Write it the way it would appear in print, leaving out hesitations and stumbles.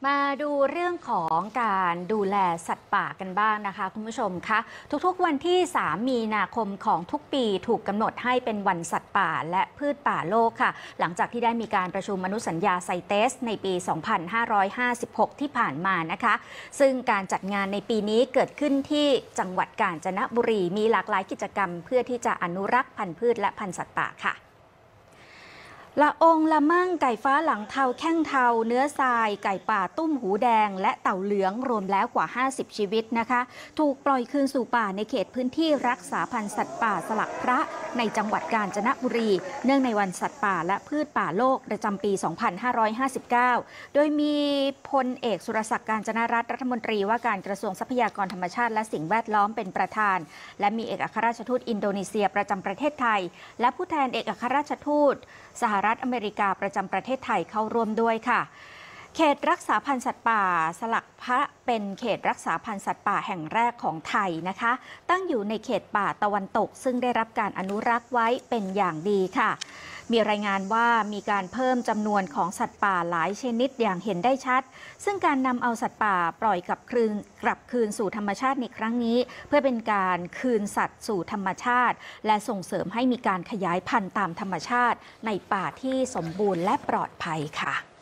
มาดูเรื่องของการดูแลสัตว์ป่ากันบ้างนะคะคุณผู้ชมคะทุกๆวันที่ 3 มีนาคมของทุกปีถูกกำหนดให้เป็นวันสัตว์ป่าและพืชป่าโลกค่ะหลังจากที่ได้มีการประชุมอนุสัญญาไซเตสในปี 2556 ที่ผ่านมานะคะซึ่งการจัดงานในปีนี้เกิดขึ้นที่จังหวัดกาญจนบุรีมีหลากหลายกิจกรรมเพื่อที่จะอนุรักษ์พันธุ์พืชและพันธุ์สัตว์ป่าค่ะละองละมั่งไก่ฟ้าหลังเทาแข้งเทาเนื้อทรายไก่ป่าตุ้มหูแดงและเต่าเหลืองรวมแล้วกว่า50ชีวิตนะคะถูกปล่อยคืนสู่ป่าในเขตพื้นที่รักษาพันธุ์สัตว์ป่าสลักพระในจังหวัดกาญจนบุรีเนื่องในวันสัตว์ป่าและพืชป่าโลกประจำปี 2559 โดยมีพลเอกสุรศักดิ์ กาญจนรัตน์รัฐมนตรีว่าการกระทรวงทรัพยากรธรรมชาติและสิ่งแวดล้อมเป็นประธานและมีเอกอัครราชทูตอินโดนีเซียประจำประเทศไทยและผู้แทนเอกอัครราชทูตสหรัฐอเมริกาประจำประเทศไทยเข้าร่วมด้วยค่ะเขตรักษาพันธุ์สัตว์ป่าสลักพระเป็นเขตรักษาพันธุ์สัตว์ป่าแห่งแรกของไทยนะคะตั้งอยู่ในเขตป่าตะวันตกซึ่งได้รับการอนุรักษ์ไว้เป็นอย่างดีค่ะมีรายงานว่ามีการเพิ่มจำนวนของสัตว์ป่าหลายชนิดอย่างเห็นได้ชัดซึ่งการนำเอาสัตว์ป่าปล่อยกลับคืนสู่ธรรมชาติในครั้งนี้เพื่อเป็นการคืนสัตว์สู่ธรรมชาติและส่งเสริมให้มีการขยายพันธุ์ตามธรรมชาติในป่าที่สมบูรณ์และปลอดภัยค่ะ